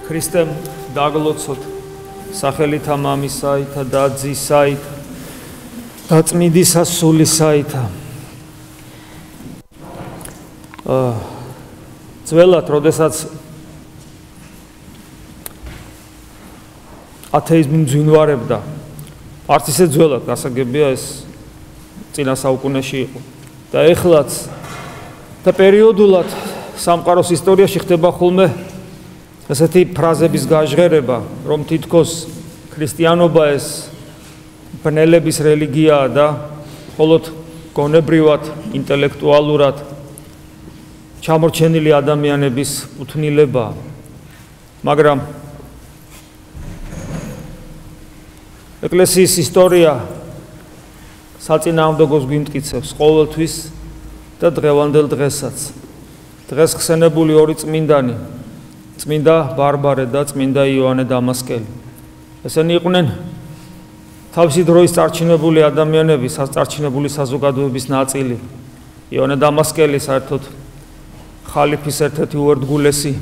Χριστέ μου, დაგლოცოთ სახელითა მამისაითა და ძისაითა და წმინდისა სულისაითა. ძველად, როდესაც ათეიზმი მძვინვარებდა, არც ისე ძველად, გასაგებია ეს წინა საუკუნეში იყო. და ეხლაც და პერიოდულად სამყაროს ისტორიაში ხდება ხოლმე ესეთი ფრაზების გაჟღერება, რომ თითქოს ქრისტიანობა ეს ბნელების რელიგიაა და მხოლოდ გონებრივად, ინტელექტუალურად ჩამორჩენილი ადამიანების უთვნილებაა. მაგრამ ეკლესიის ისტორია საწინააღმდეგოს გვიმტკიცებს ყოველთვის და დღევანდელ დღესაც. დღეს ხსენებული ორი წმინდანი, წმინდა ბარბარე და წმინდა იოანე დამასკელი. ესენი იყვნენ თავისი დროის წარჩინებული ადამიანები, წარჩინებული საზოგადოების ნაწილი. იოანე დამასკელი საერთოდ ხალიფის ერთ-ერთი უერთგულესი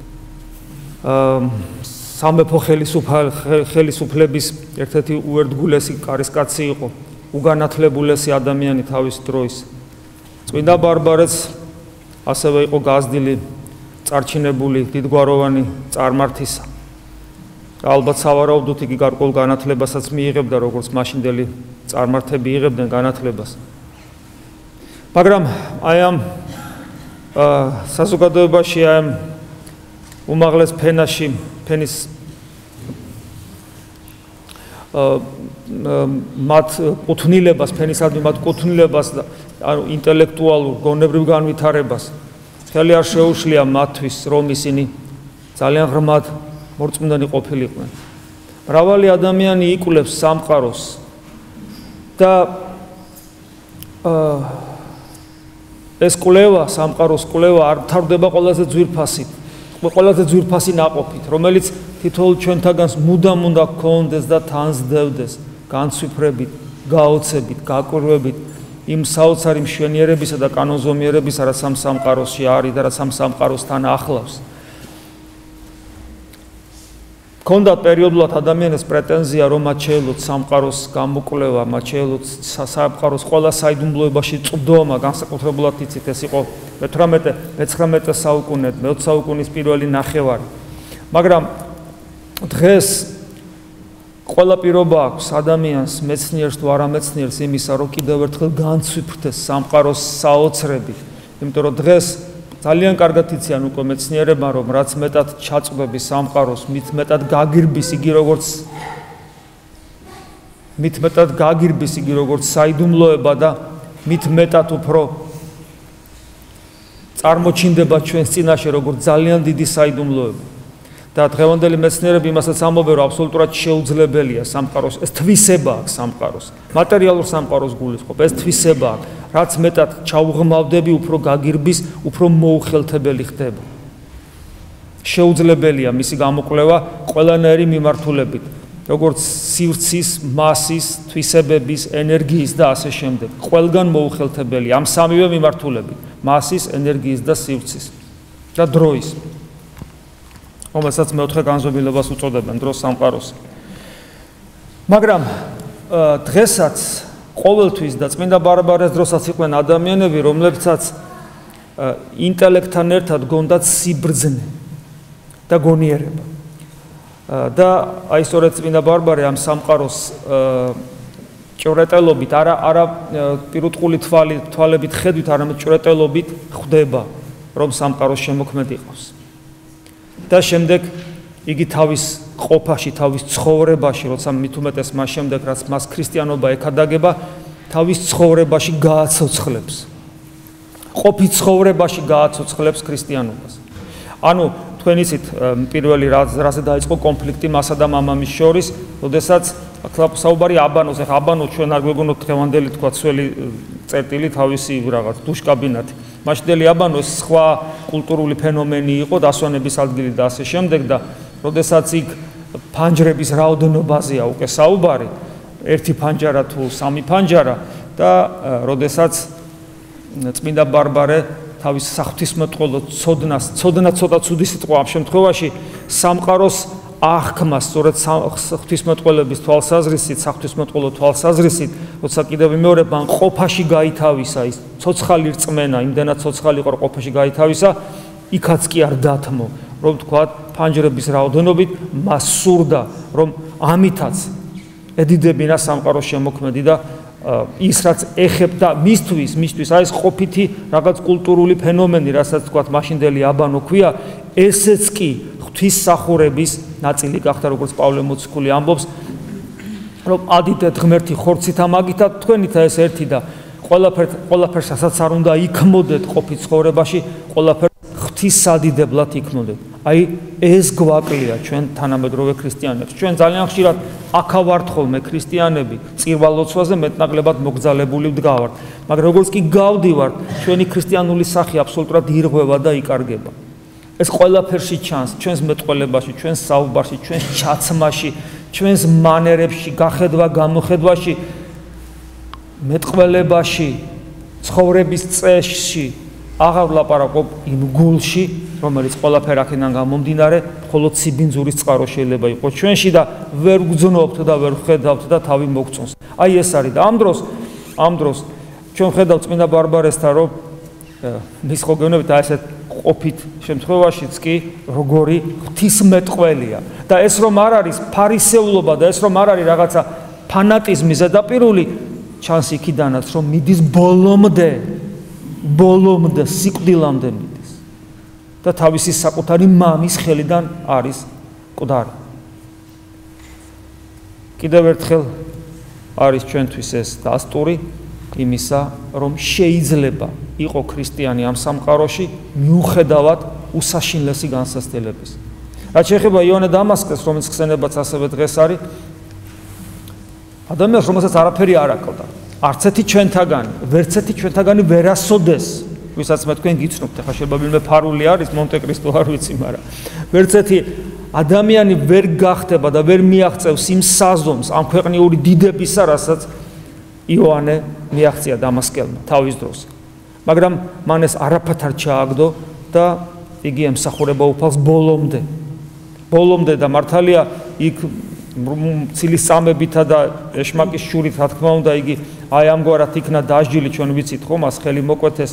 სამეფო ხელისუფლების ერთ-ერთი უერთგულესი კარისკაცი იყო, უგანათლებულესი ადამიანი თავის დროის. წმინდა ბარბარეც ასევე იყო გაზრდილი, წარჩინებული, დიდგვაროვანი წარმართისა. ალბათ სავარაუდოდ იგი გარკვეულ განათლებასაც მიიღებდა, როგორც მაშინდელი წარმართები იღებდნენ განათლებას. მაგრამ აი ამ საზოგადოებაში, აი ამ უმაღლეს ფენაში, ფენის მათ კუთვნილებას, ფენისადმი მათ კუთვნილებას და ანუ ინტელექტუალურ, გონებრივ განვითარებას ხელი არ შეუშლია მათთვის, რომ ისინი ძალიან ღრმად მორწმუნდანი ყოფილიყვნენ. მრავალი ადამიანი იკვლევს სამყაროს და ეს კვლევა, სამყაროს კვლევა არ თავდება ყველაზე ძვირფასი ნაყოფით, რომელიც თითოეულ ჩვენთაგანს მუდამ უნდა გქონდეს და თანსდევდეს განცვიფრებით, გაოცებით, გაკვირვებით იმ საოცარი მშვენიერებისა და კანონზომიერებისა, რაც ამ სამყაროში არის და რაც ამ სამყაროსთან ახლავს. ქონდათ პერიოდულად ადამიანებს პრეტენზია, რომ მათ შეეძლოთ სამყაროს გამოკვლევა, მათ შეეძლოთ სამყაროს ყველა საიდუმლოებაში წვდომა, განსაკუთრებულად იცით, ეს იყო 18-19 საუკუნე, 20 საუკუნის პირველი ნახევარი. მაგრამ დღეს ყველა პირობა აქვს ადამიანს, მეცნიერს თუ არამეცნიერს იმისა, რომ კიდევ ერთხელ განცვიფრდეს სამყაროს საოცრები. იმიტომ რომ დღეს ძალიან კარგად იციან უკვე მეცნიერებმა, რომ რაც მეტად ჩაწვდები სამყაროს, მით მეტად გაგირბის იგი როგორც საიდუმლოება და მით მეტად უფრო წარმოჩინდება ჩვენს წინაშე როგორც ძალიან დიდი საიდუმლოება. და დღევანდელი მეცნიერები იმასაც ამბობენ, რომ აბსოლუტურად შეუძლებელია სამყაროს, ეს თვისება აქვს სამყაროს, მატერიალურ სამყაროს გულისხმობ, ეს თვისება აქვს, რაც მეტად ჩაუღმავდები, უფრო გაგირბის, უფრო მოუხელთებელი ხდება. შეუძლებელია მისი გამოკვლევა ყველანაირი მიმართულებით, როგორც სივრცის, მასის, თვისებების, ენერგიის და ასე შემდეგ. ყველგან მოუხელთებელია ამ სამივე მიმართულებით, მასის, ენერგიის და სივრცის და დროის. რომელსაც მეოთხე განზომილებას უწოდებენ დროს სამყაროს. მაგრამ დღესაც ყოველთვის და წმინდა ბარბარეს დროსაც იყვნენ ადამიანები, რომლებსაც ინტელექტთან ერთად გონდათ სიბრძნე და გონიერება. და აი სწორედ წმინდა ბარბარე ამ სამყაროს ჭვრეტელობით, არა პირუტყული თვალებით ხედვით, არამედ ჭვრეტელობით ხვდება, რომ სამყაროს შემოქმედი ყავს. და შემდეგ იგი თავის ყოფაში, თავის ცხოვრებაში, როცა მით უმეტეს მას შემდეგ, რაც მას ქრისტიანობა ეკადაგება, თავის ცხოვრებაში გააცოცხლებს. ყოფის ცხოვრებაში გააცოცხლებს ქრისტიანობას. ანუ თქვენ იცით, პირველი რაზე დაიწყო კონფლიქტი მასა და მამამის შორის, როდესაც საუბარი აბანოს, ეხლა აბანო ჩვენ არ გვეგონოთ დღევანდელი თქვა ცველი წერტილი თავისი რაღაც დუშკაბინათი. მაშინდელი აბანო სხვა კულტურული ფენომენი იყო, დასვენების ადგილი და ასე შემდეგ და როდესაც იქ ფანჯრების რაოდენობაზეა უკვე საუბარი, ერთი ფანჯარა თუ სამი ფანჯარა და როდესაც წმინდა ბარბარე თავის საღვთისმეტყველო ცოდნას, ცოდნა ცოტა ცუდი სიტყვა ამ შემთხვევაში სამყაროს აღქმას, სწორედ ღვთისმეტყველების თვალსაზრისით, საღვთისმეტყველო თვალსაზრისით, როცა კიდევ მეორე მან ყოფაში გაითავისა, ის ცოცხალი რწმენა, იმდენად ცოცხალი იყო, ყოფაში გაითავისა, იქაც კი არ დათმო, რომ თქვათ, ფანჯრების რაოდენობით მას სურდა, რომ ამითაც ედიდებინა სამყაროს შემოქმედი და ის რაც ეხებდა მისთვის აი ეს ყოფითი რაღაც კულტურული ფენომენი, რასაც თქვათ მაშინდელი აბანო ქვია, ესეც კი ღვთისმსახურების ნაწილი გახდა, როგორც პავლე მოციქული ამბობს, რომ ადიდეთ ღმერთი ხორცით ამაგითად თქვენითა ეს ერთი და ყველაფერს რასაც არ უნდა იქმოდეთ ყოფით ცხოვრებაში, ყველაფერს ღვთისადიდებლად იქმოდეთ. აი ეს გვაკლია ჩვენ თანამედროვე ქრისტიანებს. ჩვენ ძალიან ხშირად აქავართ ხოლმე ქრისტიანები, წირვალოცვაზე მეტნაკლებად მოგზალებული ვდგავართ, მაგრამ როგორც კი გავდივართ, ჩვენი ქრისტიანული სახე აბსოლუტურად ირღვევა და იკარგება. ეს ყველაფერში ჩანს, ჩვენს მეტყველებაში, ჩვენს საუბარში, ჩვენს ჩაცმაში, ჩვენს მანერებში, გახედვა-გამოხედვაში, მეტყველებაში, ცხოვრების წესში, აღარ ვლაპარაკობ იმ გულში, რომელიც ყველაფერ აქედან გამომდინარე, მხოლოდ სიბინძურის წყარო შეიძლება იყოს ჩვენში და ვერ გძნობთ და ვერ ხედავთ და თავი მოგწონს. აი ეს არის და ამ დროს ჩვენ ხედავთ წმინდა ბარბარესთან, რომ მის ხოგევნებით აი ესეთ ყოფით შემთხვევაშიც კი როგორი ღვთისმეტყველია და ეს რომ არ არის ფარისეულობა და ეს რომ არ არის რაღაცა ფანატიზმი ზედაპირული, ჩანს იქიდანაც რომ მიდის ბოლომდე სიკვდილამდე მიდის და თავისი საკუთარი მამის ხელიდან არის მკვდარი. კიდევ ერთხელ არის ჩვენთვის ეს დასტური იმისა, რომ შეიძლება იყო ქრისტიანი ამ სამყაროში მიუხედავად უსაშინლესი განსასწრების. რაც შეეხება იოანე დამასკელს, რომელიც ხსენებაც ასევე დღეს არის, ადამიანს, რომელსაც არაფერი არ აკლდა, არც ერთი ჩვენთაგანი, ვერც ერთი ჩვენთაგანი ვერ ასოდეს, ვისაც მე თქვენ გიცნობთ, ახლა შეიძლება ვინმე ფარული არის, მონტე-კრისტო არ ვიცი, მაგრამ ვერც ერთი ადამიანი ვერ გახდება და ვერ მიაღწევს იმ საზომს, ამ ქვეყნიური დიდებისა, რასაც იოანე მიაღწია დამასკელმა თავის დროს. მაგრამ მან ეს არაფერთ არ ჩააგდო და იგი ემსახურება უფალს ბოლომდე და მართალია იქ ცილის წამებითა და ეშმაკის შურით, რა თქმა უნდა, იგი აი ამგვარად იქნა დასჯილი, ჩვენ ვიცით ხო, მას ხელი მოკვეთეს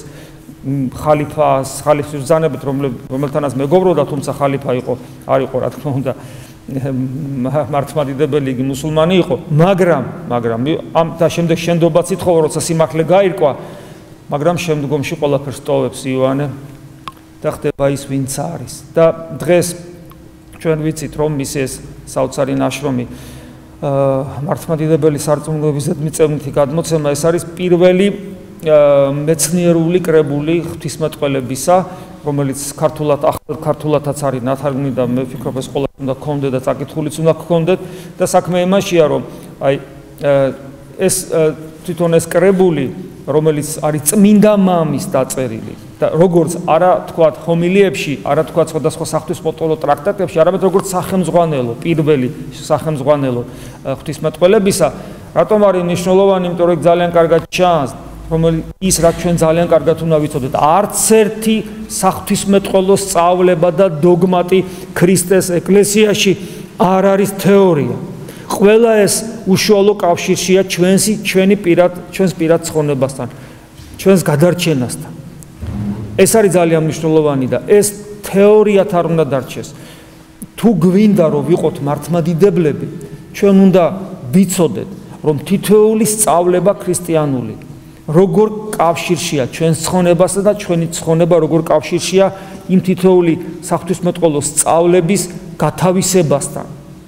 ხალიფის ბრძანებით, რომელთანაც მეგობრობდა, თუმცა ხალიფა არ იყო, რა თქმა უნდა, მართლმადიდებელი, იგი მუსულმანი იყო, მაგრამ ამ და შემდეგ შენდობაც ითხოვა, როცა სიმართლე გაირკვა, მაგრამ შემდგომში ყველაფერს ტოვებს იოანე და ხდება ის, ვინც არის. და დღეს ჩვენ ვიცით, რომ მისი ეს საოცარი ნაშრომი მართლმადიდებელი სარწმუნოების ზედმიწევნითი გადმოცემა, ეს არის პირველი მეცნიერული კრებული ღვთისმეტყველებისა, რომელიც ქართულადაც არის ნათარგმნი და მე ვფიქრობ, ეს ყველას უნდა გქონდეთ და წაკითხულიც უნდა გქონდეთ და საქმე იმაშია, რომ აი ეს თვითონ ეს კრებული, რომელიც არის წმინდა მამის დაწერილი და როგორც არა თქვათ ჰომილიებში, არა თქვათ სხვადასხვა საღვთისმეტყველო ტრაქტატებში, არამედ როგორც სახელმძღვანელო, პირველი სახელმძღვანელო ღვთისმეტყველებისა, რატომ არის მნიშვნელოვანი, იმიტომ რომ ძალიან კარგად ჩანს, ის რაც ჩვენ ძალიან კარგად უნდა ვიცოდეთ, არც ერთი საღვთისმეტყველო სწავლება და დოგმატი ქრისტეს ეკლესიაში არ არის თეორია. ყველა ეს უშუალო კავშირშია ჩვენს პირად ცხონებასთან, ჩვენს გადარჩენასთან. ეს არის ძალიან მნიშვნელოვანი და ეს თეორიათ არ უნდა დარჩეს. თუ გვინდა რომ ვიყოთ მართლმადიდებლები, ჩვენ უნდა ვიცოდეთ, რომ თითოეული სწავლება ქრისტიანული როგორ კავშირშია ჩვენს ცხონებასთან და ჩვენი ცხონება როგორ კავშირშია იმ თითოეული საღვთისმეტყველო სწავლების გათავისებასთან,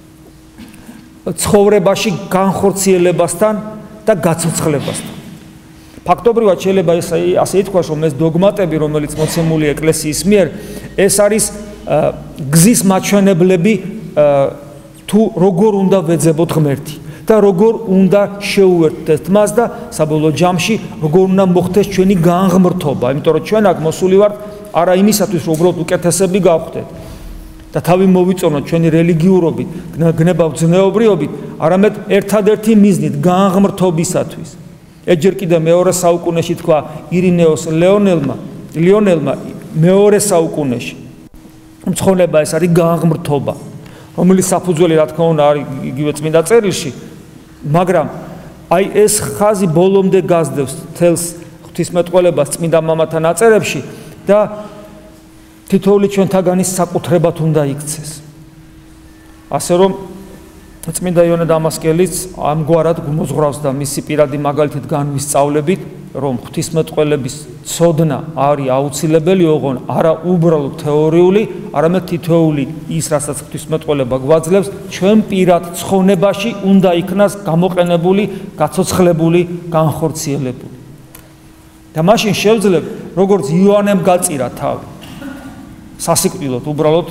ცხოვრებაში განხორციელებასთან და გაცოცხლებასთან. ფაქტობრივად შეიძლება ასე ითქვას, რომ ეს დოგმატები, რომელიც მოცემული ეკლესიის მიერ, ეს არის გზის მაჩვენებლები თუ როგორ უნდა ვეძებოთ ღმერთი და როგორ უნდა შეუერთდეთ მას და საბოლოო ჯამში როგორ უნდა მოხდეს ჩვენი განღმრთობა, იმიტომ რომ ჩვენ აქ მოსული ვართ არა იმისათვის, რომ უბრალოდ უკეთესები გავხდეთ და თავი მოვიწონოთ ჩვენი რელიგიურობით, გნებავ-ძნეობრიობით, არამედ ერთადერთი მიზნით განღმრთობისათვის. ეჯერ კიდე მეორე საუკუნეში თქვა ირინეოს ლეონელმა, ლიონელმა მეორე საუკუნეში მცხონება ეს არის განღმრთობა, რომელიც საფუძველი რა თქმა უნდა არის იგივე წმინდა წერილში, მაგრამ აი ეს ხაზი ბოლომდე გასდევს თელს ღვთისმეტყველებას წმინდა მამათა ნაწერებში და თითოეული ჩვენთაგანის საკუთრებად უნდა იქცეს. ასე რომ წმინდა იოანე დამასკელიც ამგვარად მოძღვრავს და მისი პირადი მაგალითით განვისწავლებით, რომ ღვთისმეტყველების ცოდნა არის აუცილებელი ოღონ არა უბრალოდ თეორიული, არამედ თითოეული ის, რასაც ღვთისმეტყველება გვაძლევს, ჩვენ პირად ცხონებაში უნდა იქნას გამოყენებული, გაცოცხლებული, განხორციელებული. და მაშინ შევძლებ, როგორც იოანემ გაწირა თავი. სასიკვდილოდ უბრალოდ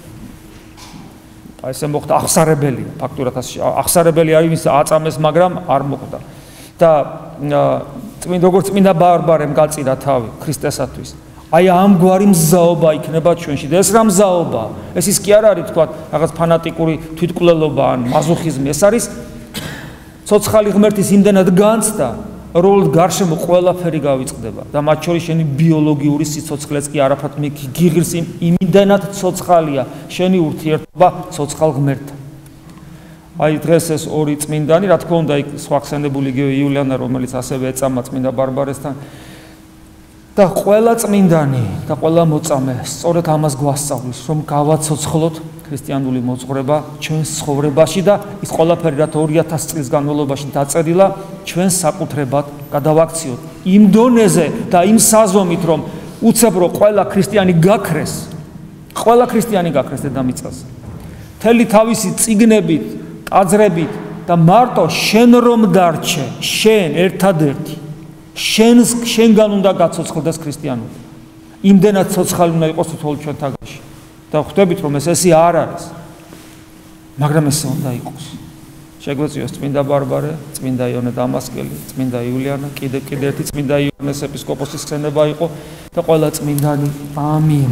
ესე მოხდა აღსარებელია, ფაქტურად აღსარებელი არის ვის აწამეს, მაგრამ არ მოხდა. და როგორც წმინდა ბარბარემ გაწირა თავი ქრისტესათვის. აი ამგვარი მზაობა იქნება ჩვენში. და ეს რა მზაობაა? ეს ის კი არ არის თქვა რაღაც ფანატიკური თვითკვლელობა ან მაზოხიზმი, ეს არის ცოცხალი ღმერთის იმდენად განცდა, რომ გარშემო ყველაფერი გავიწყდება და მათ შორის შენი ბიოლოგიური სიცოცხლეც კი არაფრად გიღირს იმდენად ცოცხალია შენი ურთიერთობა ცოცხალ ღმერთთან. აი დღეს ეს ორი წმინდანი, რა თქმა უნდა, სხვა ხსენებული იგივე იულიანა, რომელიც ასევე ეწამა წმინდა ბარბარესთან და ყველა წმინდანი და ყველა მოწამე სწორედ ამას გვასწავლის, რომ გავაცოცხლოთ ქრისტიანული მოძღვრება ჩვენს ცხოვრებაში და ის ყველაფერი, რაც 2000 წლის განმავლობაში დაწერილა, ჩვენ საკუთრებად გადავაქციოთ იმ დონეზე და იმ საზომით, რომ უცებ რომ ყველა ქრისტიანი გაქრეს დედამიწაზე. მთელი თავისი წიგნებით, ტაძრებით და მარტო შენ რომ დარჩე, შენ ერთადერთი, შენგან უნდა გაცოცხლდეს ქრისტიანობა. იმდენად ცოცხალი უნდა იყოს თითოეულ ჩვენთაგანში. და ხვდებით რომ ეს ესე არ არის, მაგრამ ესე უნდა იყოს. შეგვეციოს წმინდა ბარბარე, წმინდა იოანე დამასკელი, წმინდა იულიანა, კიდევ ერთი წმინდა იოანეს ეპისკოპოსის ხსენება იყო და ყველა წმინდანი. ამინ.